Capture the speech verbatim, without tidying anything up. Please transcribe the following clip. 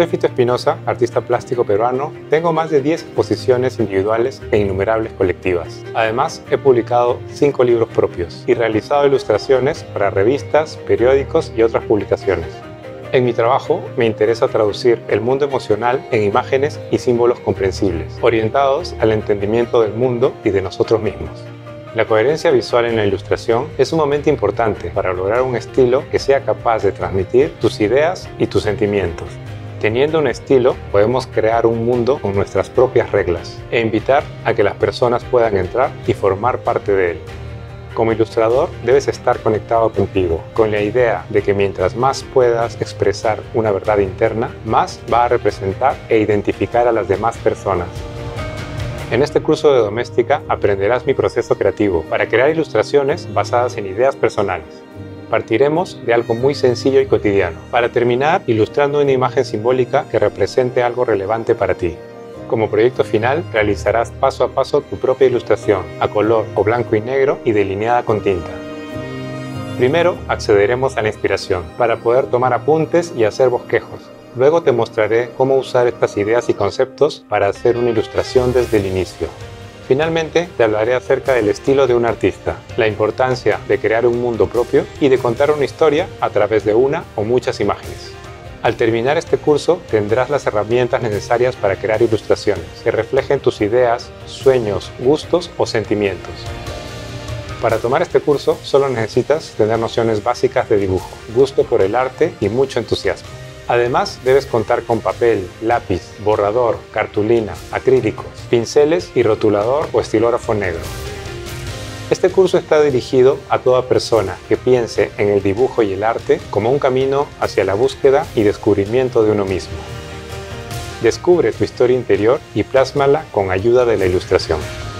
Soy Fito Espinosa, artista plástico peruano. Tengo más de diez exposiciones individuales e innumerables colectivas. Además, he publicado cinco libros propios y realizado ilustraciones para revistas, periódicos y otras publicaciones. En mi trabajo me interesa traducir el mundo emocional en imágenes y símbolos comprensibles, orientados al entendimiento del mundo y de nosotros mismos. La coherencia visual en la ilustración es sumamente importante para lograr un estilo que sea capaz de transmitir tus ideas y tus sentimientos. Teniendo un estilo, podemos crear un mundo con nuestras propias reglas e invitar a que las personas puedan entrar y formar parte de él. Como ilustrador, debes estar conectado contigo, con la idea de que mientras más puedas expresar una verdad interna, más va a representar e identificar a las demás personas. En este curso de doméstica aprenderás mi proceso creativo para crear ilustraciones basadas en ideas personales. Partiremos de algo muy sencillo y cotidiano, para terminar ilustrando una imagen simbólica que represente algo relevante para ti. Como proyecto final, realizarás paso a paso tu propia ilustración, a color o blanco y negro y delineada con tinta. Primero, accederemos a la inspiración, para poder tomar apuntes y hacer bosquejos. Luego te mostraré cómo usar estas ideas y conceptos para hacer una ilustración desde el inicio. Finalmente, te hablaré acerca del estilo de un artista, la importancia de crear un mundo propio y de contar una historia a través de una o muchas imágenes. Al terminar este curso, tendrás las herramientas necesarias para crear ilustraciones que reflejen tus ideas, sueños, gustos o sentimientos. Para tomar este curso, solo necesitas tener nociones básicas de dibujo, gusto por el arte y mucho entusiasmo. Además, debes contar con papel, lápiz, borrador, cartulina, acrílicos, pinceles y rotulador o estilógrafo negro. Este curso está dirigido a toda persona que piense en el dibujo y el arte como un camino hacia la búsqueda y descubrimiento de uno mismo. Descubre tu historia interior y plásmala con ayuda de la ilustración.